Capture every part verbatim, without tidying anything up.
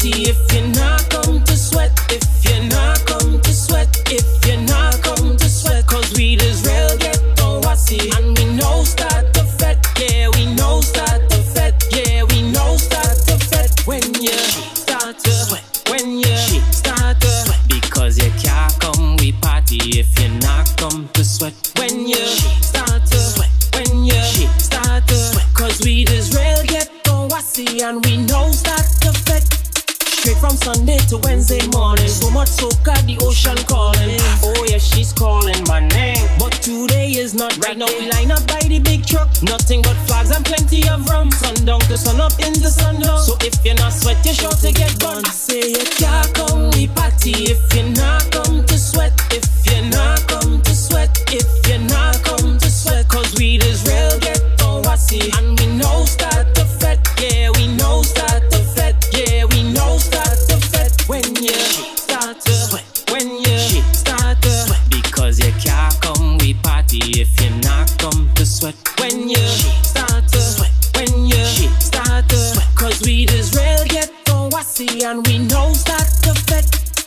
party if you not come to sweat. If you not come to sweat. If you not come to sweat. Cause weed is real ghetto wassy. And we know start to fet. Yeah, we know start to fet. Yeah, we know start to fet. When you start to sweat. When you start to sweat. Because you can't come we party if you not come to sweat. When you start to sweat. When you start to sweat. Cause weed is real ghetto wassy. And we know start to fet. Straight from Sunday to Wednesday morning. So much soca, the ocean calling. Oh yeah, she's calling my name. But today is not right now. We line up by the big truck. Nothing but flags and plenty of rum. Sundown to sun up in the sundown. So if you're not sweat, you're sure to get burned. I say you can't come we party if you not come to sweat. If you not come to sweat. If you not come to sweat. Cause weed is real ghetto wassy. And we know start to fet. Yeah, we know start to fet. Yeah, we know start to fet. When you start to sweat. When you start to sweat. Because you can't come we party if you not come to sweat. When you start to sweat. When you start to sweat. Cause weed is real ghetto wassy. And we know start to fet.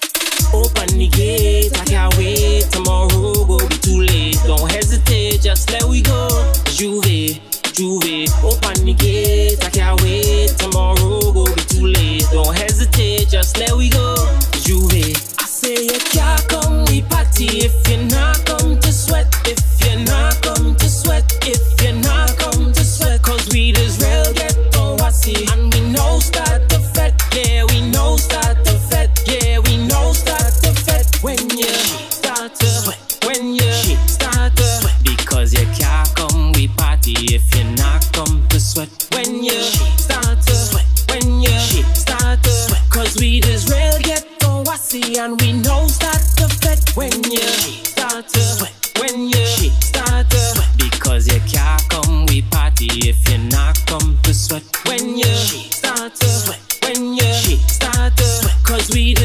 Open the gate, I can't wait. Tomorrow go be too late. Don't hesitate, just let we go. Juve, Juve. Open the gate, I can't wait. Tomorrow go be too late. Don't hesitate, just let we go. Juve. I say you can't come we party if you not come to sweat. If you not come to sweat. If you not come to sweat. Cause weed is real ghetto wassy. And we know start to fet. Yeah, we know start to fet. Yeah, we know start to fet. When you start to sweat. When you start to sweat. Because you can't come we party if you not come to sweat. When you start to sweat. When you start to sweat. Cause weed is real ghetto wassy. And we know start to fet. When you start to sweat. When you start to sweat. Because you can't come we party if you not come to sweat. When you start to sweat. When you start to sweat. Cause weed